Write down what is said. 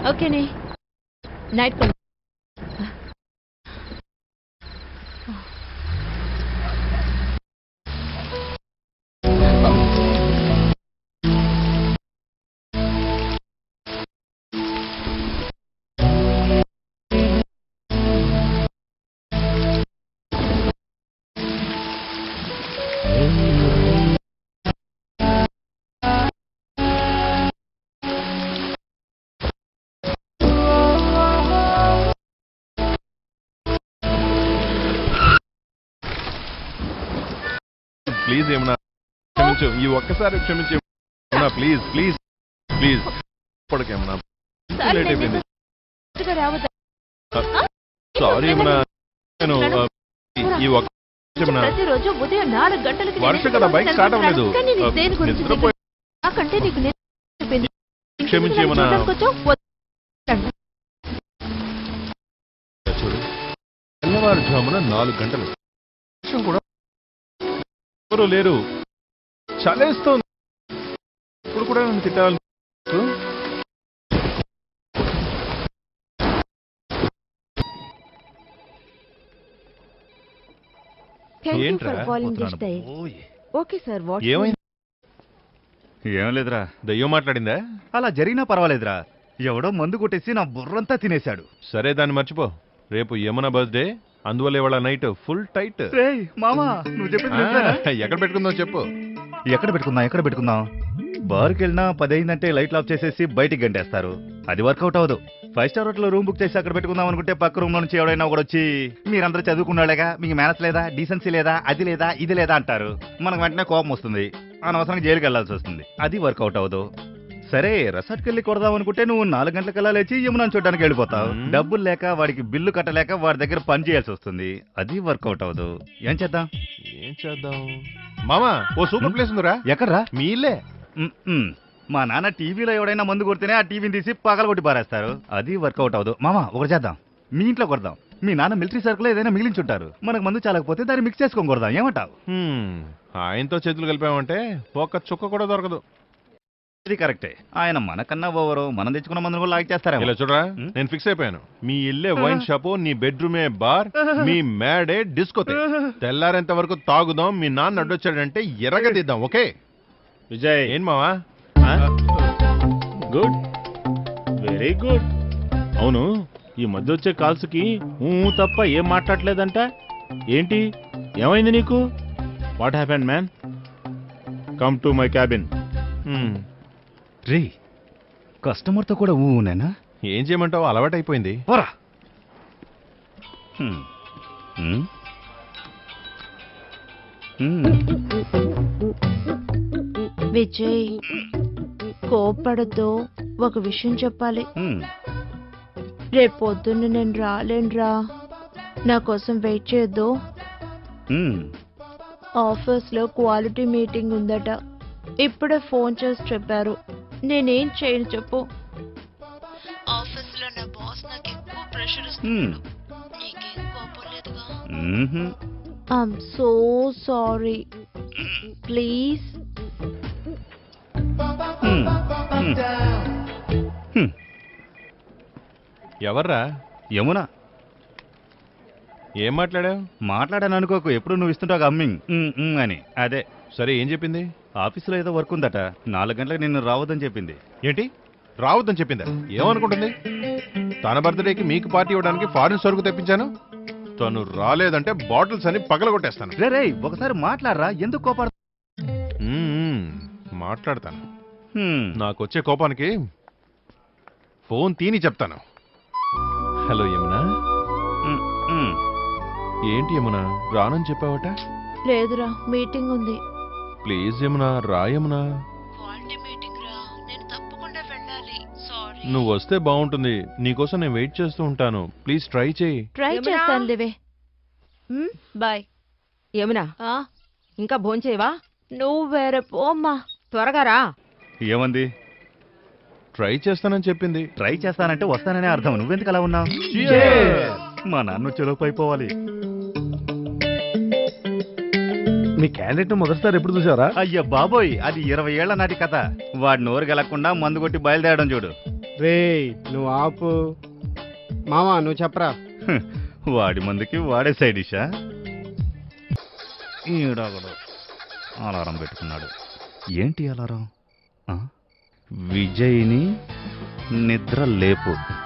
ఓకేనే night కల్ please ఏమన్నా క్షమించు, ఈ ఒక్కసారి క్షమించు ప్లీజ్ ప్లీజ్ ప్లీజ్. ఇప్పటికేమన్నా లేట్ అయిపోయింది. సారీ ఏమన్నా, నేను ఈ ఒక్క ప్రతిరోజు ఉదయం 4 గంటలకి వర్షం కదా, బైక్ స్టార్ట్ అవ్వలేదు. క్షమించి ఏమన్నా చూడు, తెల్లవారుజామున 4 గంటలు వర్షం కూడా ఎవరు లేరు, చలేస్తోంది. ఇప్పుడు కూడా నన్ను తిట్టాలి. ఏం లేదురా, దయ్యం మాట్లాడిందా? అలా జరిగినా పర్వాలేదురా. ఎవడో మందు కొట్టేసి నా బుర్రంతా తినేశాడు. సరే దాన్ని మర్చిపో. రేపు యమున బర్త్డే, అందువల్ల ఇవాళ నైట్ ఫుల్ టైట్. మామా నువ్వు చెప్పింది ఎక్కడ పెట్టుకుందాం చెప్పు. ఎక్కడ పెట్టుకుందాం? బార్కి వెళ్ళినా 10 అయిందంటే లైట్లు ఆఫ్ చేసేసి బయటికి గంటేస్తారు. అది వర్కౌట్ అవ్వదు. 5 స్టార్ హోటల్ రూమ్ బుక్ చేసి అక్కడ పెట్టుకుందాం అనుకుంటే పక్క రూమ్ లో నుంచి ఎవడైనా ఒకటి వచ్చి మీరందరూ చదువుకున్నాళ్ళేగా, మీకు మేనస్ లేదా, డీసెన్సీ లేదా, అది లేదా, ఇది లేదా అంటారు. మనకు వెంటనే కోపం వస్తుంది, అనవసరంగా జైలుకి వెళ్లాల్సి వస్తుంది. అది వర్కౌట్ అవ్వదు. సరే రెసార్ట్కి వెళ్ళి కొడదాం అనుకుంటే నువ్వు 4 గంటలకల్లా లేచి యమునాని చూడడానికి వెళ్ళిపోతావు. డబ్బులు లేక, వాడికి బిల్లు కట్టలేక వాడి దగ్గర పని చేయాల్సి వస్తుంది. అది వర్కౌట్ అవ్వదు. ఏం చేద్దాం మామా? ఓ సూపర్ ప్లేస్ ఉందిరా. ఎక్కడ్రా? మీ ఇల్లే. మా నాన్న టీవీలో ఎవడైనా మందు కొడితేనే ఆ టీవీని తీసి పగలగొట్టి పారేస్తారు. అది వర్కౌట్ అవ్వదు. మామా ఒకటి చేద్దాం, మీ ఇంట్లో కొడదాం. మీ నాన్న మిలిటరీ సర్కిల్ ఏదైనా మిగిలించుంటారు, మనకు మందు చాలకపోతే దాన్ని మిక్స్ చేసుకొని కొడదాం. ఏమంటావు? ఆయనతో చేతులు కలిపామంటే ఒక్క చుక్క కూడా దొరకదు. ఇది కరెక్టే. ఆయన మనకన్నా ఓవరు, మనం తెచ్చుకున్న మందును కూడా లాగ్ చేస్తారా? ఇలా చూడరా, నేను ఫిక్స్ అయిపోయాను. మీ ఇల్లే వైన్ షాపు, నీ బెడ్రూమే బార్, మీ మేడే డిస్కోతే. తెల్లారేంత వరకు తాగుదాం. మీ నాన్న అడ్డొచ్చాడంటే ఎరగదిద్దాం. ఓకే విజయ్? ఏం మావా? Good, very good. అవును, ఈ మధ్య వచ్చే కాల్స్కి తప్ప ఏం మాట్లాడలేదంట. ఏంటి, ఏమైంది నీకు? What happened man? Come to my cabin. రే, కస్టమర్తో కూడా ఊనేనా? ఏం చేయమంటావు, అలవాటైపోయింది. పోరా. విజయ్ కోపడద్దు, ఒక విషయం చెప్పాలి. రేపు పొద్దున్న నేను రాలేనురా, నా కోసం వెయిట్ చేయొద్దు. ఆఫీస్ లో క్వాలిటీ మీటింగ్ ఉందట, ఇప్పుడే ఫోన్ చేసి చెప్పారు. నేనేం చేయను చెప్పు? ఆఫీస్ లో నా బాస్ నాకు ఎక్కువ ప్రెషర్ ఇస్తున్నాడు. నీకేం కోపం లేదుగా? I'm so sorry, please. ఎవర్రా? యమున. ఏం మాట్లాడావు? మాట్లాడాను అనుకోకు, ఎప్పుడు నువ్వు ఇస్తుంటావు అమ్మింగ్ అని. అదే. సరే ఏం చెప్పింది? ఆఫీసులో ఏదో వర్క్ ఉందట, 4 గంటలకు నిన్ను రావద్దని చెప్పింది. ఏంటి రావద్దని చెప్పిందా? ఏమనుకుంటుంది? తన బర్త్డేకి మీకు పార్టీ ఇవ్వడానికి ఫారిన్ సరుకు తెప్పించాను. తను రాలేదంటే బాటిల్స్ అని పగలగొట్టేస్తాను. రే ఒకసారి మాట్లాడరా, ఎందుకు కోపడ? మాట్లాడతాను. నాకొచ్చే కోపానికి ఫోన్ తీని చెప్తాను. హలో యమునా. ఏంటి యమునా, రానని చెప్పావట? లేదురా, మీటింగ్ ఉంది. ప్లీజ్ యమునా, రా యమునా. నువ్వు వస్తే బాగుంటుంది. నీకోసం నేను వెయిట్ చేస్తూ ఉంటాను. ప్లీజ్ ట్రై చేయి. ట్రై చేస్తాను లేవే. బాయ్. యమునా, ఇంకా భోంచేవా? నువ్వు వేరే పోమ్మా, త్వరగా రా. ఏమంది? ట్రై చేస్తానని చెప్పింది. ట్రై చేస్తానంటే వస్తాననే అర్థం. నువ్వెందుకు అలా ఉన్నావు? మా నాన్న చెలోపు అయిపోవాలి. మీ క్యాండిడేట్ మొదటిసారి ఎప్పుడు చూసారా? అయ్యా బాబోయ్, అది 20 ఏళ్ల నాటి కథ. వాడి నోరు గెలకుండా మందు కొట్టి బయలుదేరడం చూడు. రే నువ్వు ఆపు మామా నువ్వు చెప్పరా. వాడి మందుకి వాడే సైడ్ డిషా. ఈడొకడు అలారం పెట్టుకున్నాడు. ఏంటి అలారం? విజయ్ని నిద్ర లేపు.